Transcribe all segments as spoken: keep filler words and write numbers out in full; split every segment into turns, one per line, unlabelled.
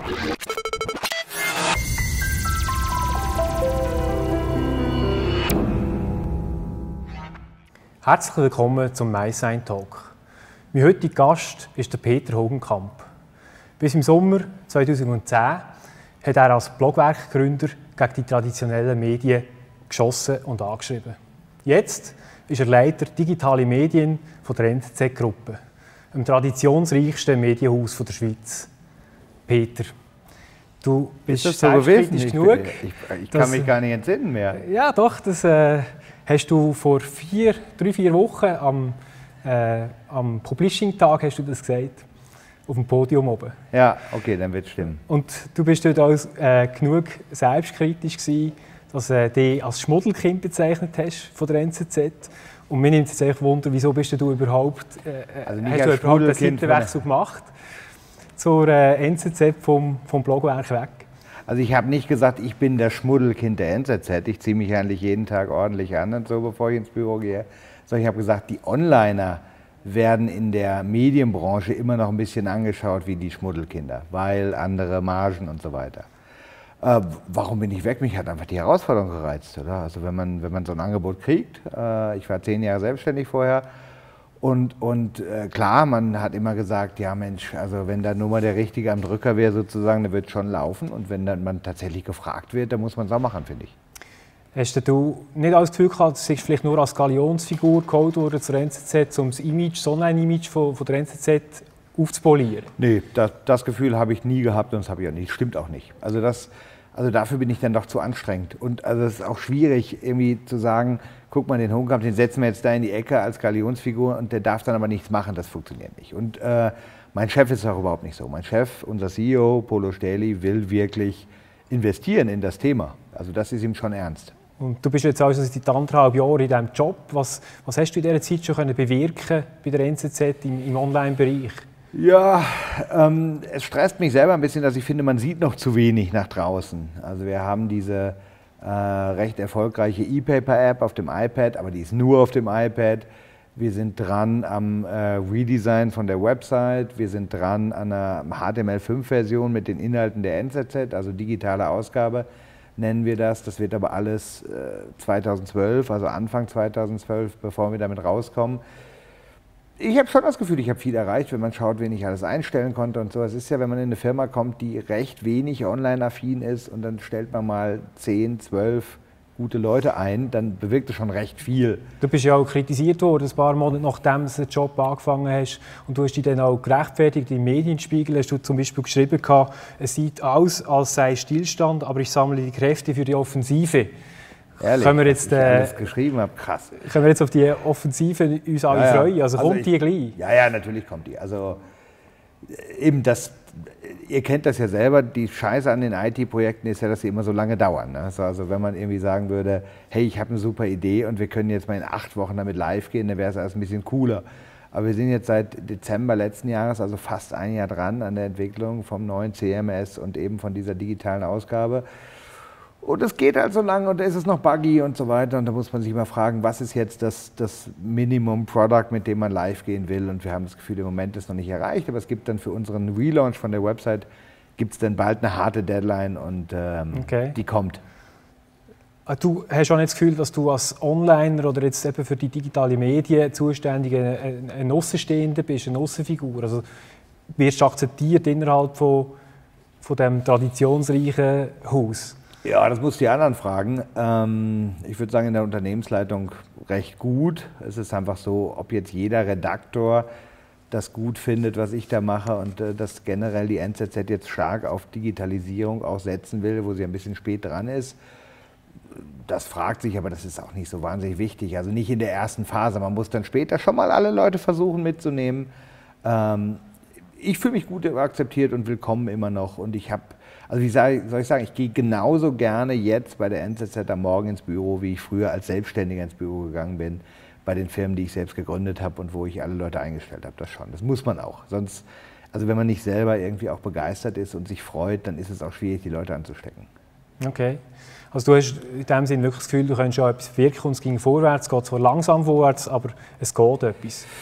Herzlich willkommen zum MySign Talk. Mein heutiger Gast ist der Peter Hogenkamp. Bis im Sommer zweitausendzehn hat er als Blogwerkgründer gegen die traditionellen Medien geschossen und angeschrieben. Jetzt ist er Leiter digitale Medien von der N Z Z-Gruppe, dem traditionsreichsten Medienhaus der Schweiz. Peter, du bist
ist das so
selbstkritisch genug.
Ich, ich, ich kann mich gar nicht entsinnen mehr.
Ja, doch, das äh, hast du vor vier, drei, vier Wochen am, äh, am Publishing-Tag hast du das gesagt, auf dem Podium oben.
Ja, okay, dann wird es stimmen.
Und du bist dort auch äh, genug selbstkritisch gewesen, dass du äh, dich als Schmuddelkind bezeichnet hast von der N Z Z. Und mir nimmt es echt Wunder, wieso bist du überhaupt, äh,
also
hast du überhaupt einen Seitenwechsel gemacht zur äh, N Z Z vom, vom Blogwerk weg?
Also ich habe nicht gesagt, ich bin das Schmuddelkind der N Z Z. Ich ziehe mich eigentlich jeden Tag ordentlich an und so, bevor ich ins Büro gehe. Sondern ich habe gesagt, die Onliner werden in der Medienbranche immer noch ein bisschen angeschaut wie die Schmuddelkinder, weil andere Margen und so weiter. Äh, warum bin ich weg? Mich hat einfach die Herausforderung gereizt, oder? Also wenn man, wenn man so ein Angebot kriegt, äh, ich war zehn Jahre selbstständig vorher, und, und äh, klar, man hat immer gesagt, ja Mensch, also wenn da nur mal der Richtige am Drücker wäre sozusagen, dann wird es schon laufen, und wenn dann man tatsächlich gefragt wird, dann muss man es auch machen, finde ich.
Hast du nicht das Gefühl gehabt, du vielleicht nur als Galionsfigur geholt worden zur N Z Z, um das Image, das Online-Image von, von der N Z Z aufzupolieren?
Nee, das, das Gefühl habe ich nie gehabt, und das habe ich auch nicht. Stimmt auch nicht. Also, das, also dafür bin ich dann doch zu anstrengend. Und also es ist auch schwierig, irgendwie zu sagen, guck mal, den Hogenkamp, den setzen wir jetzt da in die Ecke als Galionsfigur, und der darf dann aber nichts machen. Das funktioniert nicht. Und äh, mein Chef ist auch überhaupt nicht so. Mein Chef, unser C E O, Polo Stähli, will wirklich investieren in das Thema. Also das ist ihm schon ernst.
Und du bist jetzt also seit anderthalb Jahren in diesem Job. Was, was hast du in dieser Zeit schon können bewirken bei der N Z Z im, im Online-Bereich?
Ja, ähm, es stresst mich selber ein bisschen, dass ich finde, man sieht noch zu wenig nach draußen. Also wir haben diese äh, recht erfolgreiche E-Paper-App auf dem iPad, aber die ist nur auf dem iPad. Wir sind dran am äh, Redesign von der Website. Wir sind dran an einer H T M L fünf Version mit den Inhalten der N Z Z, also digitale Ausgabe nennen wir das. Das wird aber alles äh, zweitausendzwölf, also Anfang zweitausendzwölf, bevor wir damit rauskommen. Ich habe schon das Gefühl, ich habe viel erreicht, wenn man schaut, wen ich alles einstellen konnte und so. Es ist ja, wenn man in eine Firma kommt, die recht wenig online-affin ist, und dann stellt man mal zehn, zwölf gute Leute ein, dann bewirkt es schon recht viel.
Du bist ja auch kritisiert worden, ein paar Monate nachdem du den Job angefangen hast. Und du hast dich dann auch gerechtfertigt. Im Medienspiegel hast du zum Beispiel geschrieben, es sieht aus, als sei Stillstand, aber ich sammle die Kräfte für die Offensive.
Ehrlich,
können wir jetzt,
was ich
äh,
alles geschrieben habe, krass.
Können wir jetzt auf die Offensive uns alle
ja, ja.
freuen? Also, also kommt
ich,
die gleich?
Ja, ja, natürlich kommt die. Also eben das, ihr kennt das ja selber, die Scheiße an den I T-Projekten ist ja, dass sie immer so lange dauern. Ne? Also wenn man irgendwie sagen würde, hey, ich habe eine super Idee und wir können jetzt mal in acht Wochen damit live gehen, dann wäre es alles ein bisschen cooler. Aber wir sind jetzt seit Dezember letzten Jahres, also fast ein Jahr dran an der Entwicklung vom neuen C M S und eben von dieser digitalen Ausgabe. Und es geht halt so lange, und da ist es noch buggy und so weiter, und da muss man sich mal fragen, was ist jetzt das, das Minimum-Product, mit dem man live gehen will, und wir haben das Gefühl, im Moment ist es noch nicht erreicht, aber es gibt dann für unseren Relaunch von der Website, gibt es dann bald eine harte Deadline, und ähm, okay. die kommt.
Du hast auch nicht das Gefühl, dass du als Onliner oder jetzt eben für die digitalen Medien zuständige ein Aussenstehender bist, eine Aussenfigur, also wirst du akzeptiert innerhalb von, von diesem traditionsreichen Haus?
Ja, das muss die anderen fragen. Ähm, ich würde sagen, in der Unternehmensleitung recht gut. Es ist einfach so, ob jetzt jeder Redaktor das gut findet, was ich da mache, und äh, dass generell die N Z Z jetzt stark auf Digitalisierung auch setzen will, wo sie ein bisschen spät dran ist. Das fragt sich, aber das ist auch nicht so wahnsinnig wichtig. Also nicht in der ersten Phase. Man muss dann später schon mal alle Leute versuchen mitzunehmen. Ähm, ich fühle mich gut akzeptiert und willkommen immer noch, und ich habe Also wie soll ich sagen, ich gehe genauso gerne jetzt bei der N Z Z am Morgen ins Büro, wie ich früher als Selbstständiger ins Büro gegangen bin, bei den Firmen, die ich selbst gegründet habe und wo ich alle Leute eingestellt habe. Das schon, das muss man auch. Sonst, also wenn man nicht selber irgendwie auch begeistert ist und sich freut, dann ist es auch schwierig, die Leute anzustecken.
Okay. Also du hast in dem Sinne wirklich das Gefühl, du könntest schon etwas wirken und es ging vorwärts, es geht zwar langsam vorwärts, aber es geht etwas.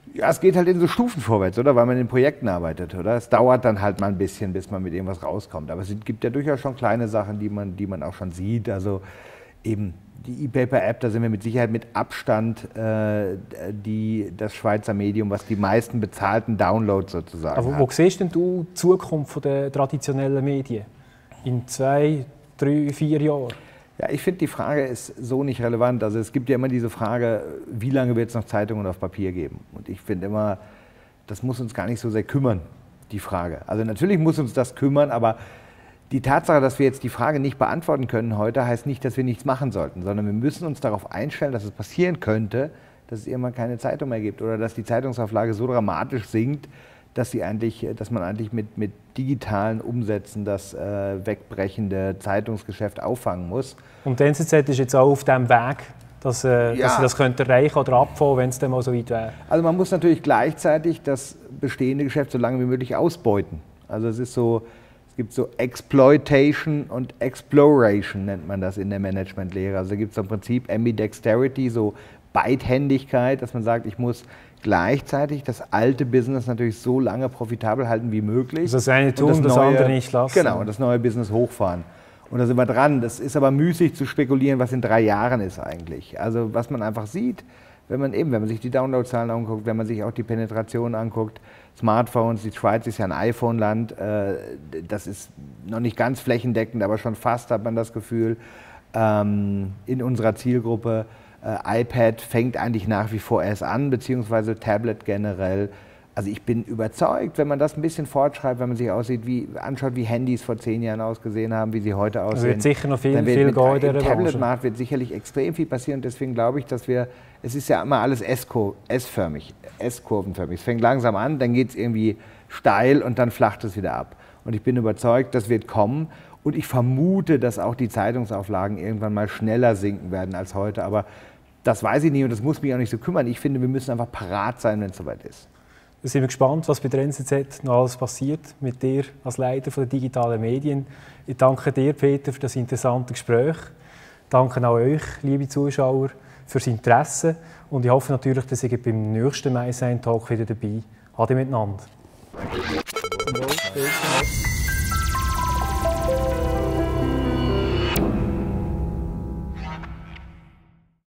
Ja, es geht halt in so Stufen vorwärts, oder? Weil man in Projekten arbeitet, oder? Es dauert dann halt mal ein bisschen, bis man mit irgendwas rauskommt. Aber es gibt ja durchaus schon kleine Sachen, die man, die man auch schon sieht. Also eben die ePaper-App, da sind wir mit Sicherheit mit Abstand äh, die, das Schweizer Medium, was die meisten bezahlten Downloads sozusagen
Aber
hat.
wo siehst denn du die Zukunft der traditionellen Medien? In zwei, drei, vier Jahren?
Ja, ich finde, die Frage ist so nicht relevant. Also es gibt ja immer diese Frage, wie lange wird es noch Zeitungen auf Papier geben? Und ich finde immer, das muss uns gar nicht so sehr kümmern, die Frage. Also natürlich muss uns das kümmern, aber die Tatsache, dass wir jetzt die Frage nicht beantworten können heute, heißt nicht, dass wir nichts machen sollten, sondern wir müssen uns darauf einstellen, dass es passieren könnte, dass es irgendwann keine Zeitung mehr gibt oder dass die Zeitungsauflage so dramatisch sinkt, dass, sie eigentlich, dass man eigentlich mit, mit digitalen Umsätzen das äh, wegbrechende Zeitungsgeschäft auffangen muss.
Und die N Z Z ist jetzt auch auf dem Weg, dass, äh,
Ja.
dass sie das könnte erreichen oder abfangen, wenn es dann mal so weit wäre.
Also man muss natürlich gleichzeitig das bestehende Geschäft so lange wie möglich ausbeuten. Also es ist so, es gibt so Exploitation und Exploration nennt man das in der Managementlehre. Also da gibt es im Prinzip Ambidexterity, so Beidhändigkeit, dass man sagt, ich muss gleichzeitig das alte Business natürlich so lange profitabel halten wie möglich.
Also das eine tun,
und
das,
neue,
andere nicht lassen.
Genau, und das neue Business hochfahren. Und da sind wir dran. Das ist aber müßig zu spekulieren, was in drei Jahren ist eigentlich. Also was man einfach sieht, wenn man eben, wenn man sich die Downloadzahlen anguckt, wenn man sich auch die Penetration anguckt, Smartphones, die Schweiz ist ja ein iPhone-Land, äh, das ist noch nicht ganz flächendeckend, aber schon fast hat man das Gefühl, ähm, in unserer Zielgruppe. Äh, iPad fängt eigentlich nach wie vor erst an, beziehungsweise Tablet generell. Also ich bin überzeugt, wenn man das ein bisschen fortschreibt, wenn man sich aussieht, wie, anschaut, wie Handys vor zehn Jahren ausgesehen haben, wie sie heute aussehen.
Also wird sicher noch viel,
dann wird
viel
mit,
gehen in
im
dieser Branche.
Tablet-Markt wird sicherlich extrem viel passieren. Deswegen glaube ich, dass wir, es ist ja immer alles S-förmig, S-kurvenförmig. Es fängt langsam an, dann geht es irgendwie steil und dann flacht es wieder ab. Und ich bin überzeugt, das wird kommen. Und ich vermute, dass auch die Zeitungsauflagen irgendwann mal schneller sinken werden als heute. Aber das weiß ich nicht und das muss mich auch nicht so kümmern. Ich finde, wir müssen einfach parat sein, wenn es soweit ist.
Da sind wir gespannt, was bei der N Z Z noch alles passiert mit dir als Leiter der digitalen Medien. Ich danke dir, Peter, für das interessante Gespräch. Ich danke auch euch, liebe Zuschauer, fürs Interesse. Und ich hoffe natürlich, dass ihr beim nächsten MySign Talk wieder dabei seid. Ade miteinander.